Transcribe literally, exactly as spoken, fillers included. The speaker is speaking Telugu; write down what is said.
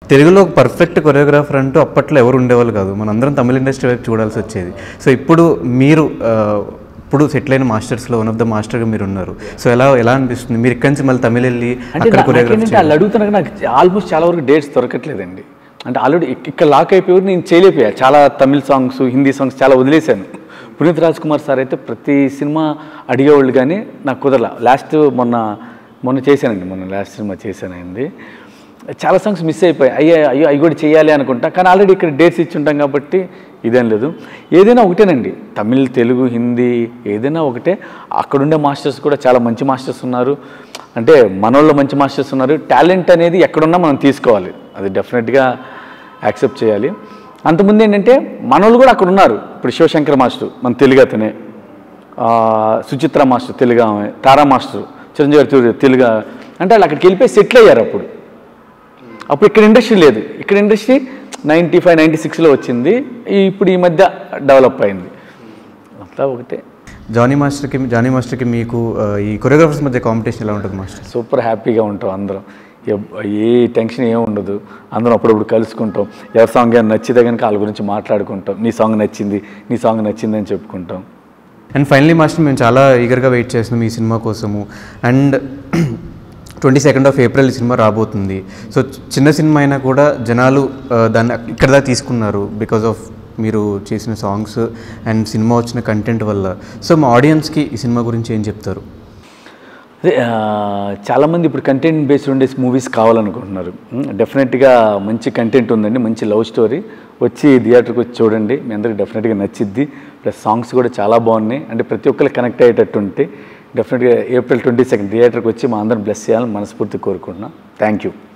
తెలుగులో ఒక పర్ఫెక్ట్ కొరియోగ్రాఫర్ అంటూ అప్పట్లో ఎవరు ఉండేవాళ్ళు కాదు, మనందరం తమిళ ఇండస్ట్రీ వైపు చూడాల్సి వచ్చేది. సో ఇప్పుడు మీరు ఇప్పుడు సెటిల్ అయిన మాస్టర్స్లో వన్ ఆఫ్ ద మాస్టర్గా మీరు ఉన్నారు. సో ఎలా ఎలా అనిపిస్తుంది మీరు ఇక్కడి నుంచి మళ్ళీ తమిళ వెళ్ళి అక్కడ కొరియోగ్రాఫర్? వాళ్ళు అడుగుతున్నా నాకు ఆల్మోస్ట్ చాలా వరకు డేట్స్ దొరకట్లేదండి. అంటే ఆల్రెడీ ఇక్కడ లాక్ అయిపోయి నేను చేయలేకపోయా. చాలా తమిళ సాంగ్స్, హిందీ సాంగ్స్ చాలా వదిలేశాను. పునీత్ రాజ్ కుమార్ సార్ అయితే ప్రతి సినిమా అడిగేవాళ్ళు, కానీ నాకు కుదరలా. లాస్ట్ మొన్న మొన్న చేశానండి, మొన్న లాస్ట్ సినిమా చేశానండి. చాలా సాంగ్స్ మిస్ అయిపోయాయి. అయ్యా అయ్యో అవి కూడా చేయాలి అనుకుంటా, కానీ ఆల్రెడీ ఇక్కడ డేట్స్ ఇచ్చి ఉంటాం కాబట్టి ఇదేం లేదు. ఏదైనా ఒకటేనండి, తమిళ్, తెలుగు, హిందీ ఏదైనా ఒకటే. అక్కడుండే మాస్టర్స్ కూడా చాలా మంచి మాస్టర్స్ ఉన్నారు. అంటే మనోళ్ళు మంచి మాస్టర్స్ ఉన్నారు. టాలెంట్ అనేది ఎక్కడున్నా మనం తీసుకోవాలి, అది డెఫినెట్గా యాక్సెప్ట్ చేయాలి. అంతకుముందు ఏంటంటే మనోళ్ళు కూడా అక్కడ ఉన్నారు. ఇప్పుడు శివశంకర్ మాస్టర్ మన తెలుగు అతనే, సుచిత్ర మాస్టర్ తెలుగు ఆమె, తారా మాస్టర్ చిరంజీవి తెలుగు. అంటే వాళ్ళు అక్కడికి వెళ్ళిపోయి సెటిల్ అయ్యారు. అప్పుడు అప్పుడు ఇక్కడ ఇండస్ట్రీ లేదు. ఇక్కడ ఇండస్ట్రీ నైంటీ ఫైవ్ నైంటీ సిక్స్లో వచ్చింది. ఇప్పుడు ఈ మధ్య డెవలప్ అయింది. అంతా ఒకటే. జానీ మాస్టర్కి జానీ మాస్టర్కి మీకు ఈ కొరియోగ్రాఫర్స్ మధ్య కాంపిటీషన్ ఎలా ఉంటుంది మాస్టర్? సూపర్ హ్యాపీగా ఉంటాం అందరం. ఏ టెన్షన్ ఏమి ఉండదు. అందరం అప్పుడప్పుడు కలుసుకుంటాం. ఎవరి సాంగ్ ఏమైనా నచ్చితే కనుక వాళ్ళ గురించి మాట్లాడుకుంటాం. నీ సాంగ్ నచ్చింది, నీ సాంగ్ నచ్చింది అని చెప్పుకుంటాం. అండ్ ఫైనలీ మాస్టర్, మేము చాలా ఈగర్గా వెయిట్ చేస్తున్నాం ఈ సినిమా కోసము. And twenty second of April ఈ సినిమా రాబోతుంది. సో చిన్న సినిమా అయినా కూడా జనాలు దాన్ని ఇక్కడ దాకా తీసుకున్నారు బికాజ్ ఆఫ్ మీరు చేసిన సాంగ్స్ అండ్ సినిమా వచ్చిన కంటెంట్ వల్ల. సో మా ఆడియన్స్కి ఈ సినిమా గురించి ఏం చెప్తారు? అదే చాలామంది ఇప్పుడు కంటెంట్ బేస్డ్ ఉండే మూవీస్ కావాలనుకుంటున్నారు. డెఫినెట్గా మంచి కంటెంట్ ఉందండి, మంచి లవ్ స్టోరీ. వచ్చి థియేటర్కి వచ్చి చూడండి, మీ అందరికి డెఫినెట్గా నచ్చిద్ది. ప్లస్ సాంగ్స్ కూడా చాలా బాగున్నాయి. అంటే ప్రతి ఒక్కరికి కనెక్ట్ అయ్యేటట్టు ఉంటే డెఫినెట్గా ఏప్రిల్ ట్వంటీ సెకండ్ థియేటర్కి వచ్చి మా అందరం బ్లెస్ చేయాలని మనస్ఫూర్తిగా కోరుకుంటున్నాం. Thank you.